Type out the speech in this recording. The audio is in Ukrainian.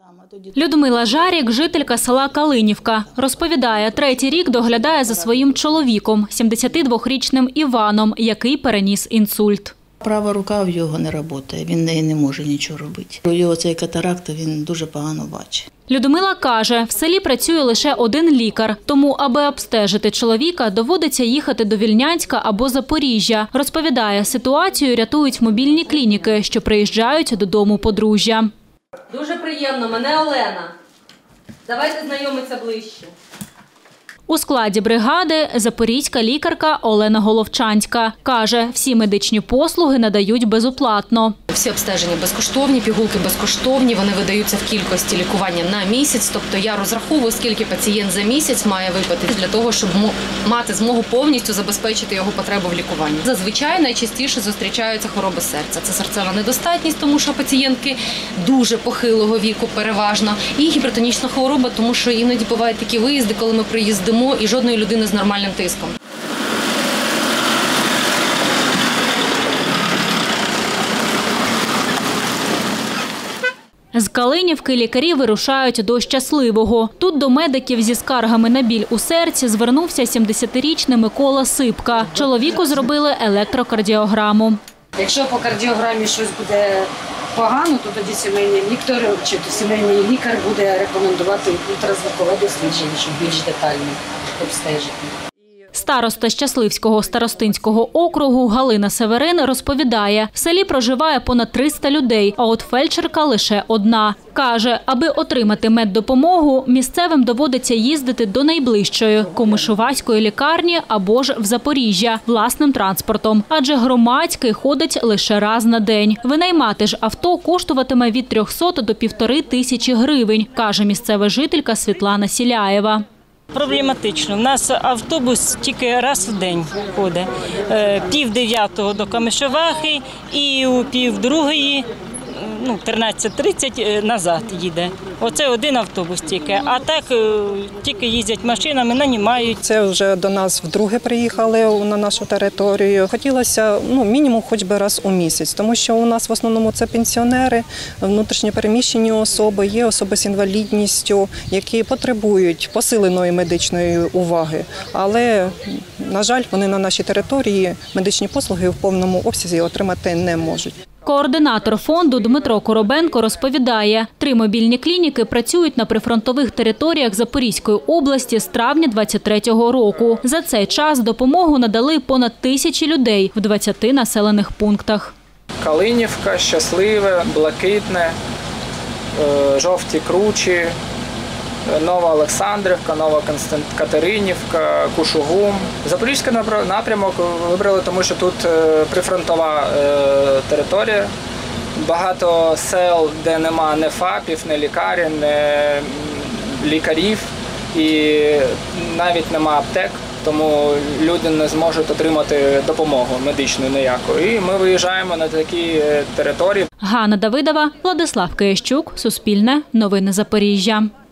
Людмила Жарік – жителька села Калинівка. Розповідає, третій рік доглядає за своїм чоловіком, 72-річним Іваном, який переніс інсульт. Права рука в його не працює, він нею не може нічого робити. У його цей катаракт, він дуже погано бачить. Людмила каже, в селі працює лише один лікар, тому аби обстежити чоловіка, доводиться їхати до Вільнянська або Запоріжжя. Розповідає, ситуацію рятують мобільні клініки, що приїжджають додому подружжя. Дуже приємно, мене Олена. Давайте знайомитися ближче. У складі бригади запорізька лікарка Олена Головчанська. Каже, всі медичні послуги надають безоплатно. Всі обстеження безкоштовні, пігулки безкоштовні, вони видаються в кількості лікування на місяць. Тобто я розраховую, скільки пацієнт за місяць має випити для того, щоб мати змогу повністю забезпечити його потребу в лікуванні. Зазвичай найчастіше зустрічаються хвороби серця. Це серцева недостатність, тому що пацієнтки дуже похилого віку переважно. І гіпертонічна хвороба, тому що іноді бувають такі виїзди, коли ми приїздимо і жодної людини з нормальним тиском. З Калинівки лікарі вирушають до Щасливого. Тут до медиків зі скаргами на біль у серці звернувся 70-річний Микола Сипка. Чоловіку зробили електрокардіограму. Якщо по кардіограмі щось буде погано, то тоді сімейний лікар чи сімейний лікар буде рекомендувати ультразвукове дослідження, щоб більш детально обстежити. Староста Щасливського старостинського округу Галина Северин розповідає, в селі проживає понад 300 людей, а от фельдшерка лише одна. Каже, аби отримати меддопомогу, місцевим доводиться їздити до найближчої – Комишуваської лікарні або ж в Запоріжжя власним транспортом. Адже громадський ходить лише раз на день. Винаймати ж авто коштуватиме від 300 до 1500 гривень, каже місцева жителька Світлана Сіляєва. Проблематично. У нас автобус тільки раз в день ходить. 8:30 до Комишувахи і у 12:30, 13:30 назад їде. Оце один автобус тільки. А так тільки їздять машинами, нанімають. Це вже до нас вдруге приїхали на нашу територію. Хотілося мінімум хоч би раз у місяць, тому що у нас в основному це пенсіонери, внутрішньопереміщені особи, є особи з інвалідністю, які потребують посиленої медичної уваги. Але, на жаль, вони на нашій території медичні послуги в повному обсязі отримати не можуть. Координатор фонду Дмитро Коробенко розповідає, 3 мобільні клініки працюють на прифронтових територіях Запорізької області з травня 2023 року. За цей час допомогу надали понад 1000 людей в 20 населених пунктах. Калинівка, Щасливе, Блакитне, Жовті Кручі, Нова Олександрівка, Нова Катеринівка, Кушугум. Запорізький напрямок вибрали, тому що тут прифронтова територія. Багато сел, де нема ні ФАПів, ні лікарень, ні лікарів і навіть нема аптек. Тому люди не зможуть отримати допомогу медичну ніяку. І ми виїжджаємо на такі території. Ганна Давидова, Владислав Киящук, Суспільне, Новини Запоріжжя.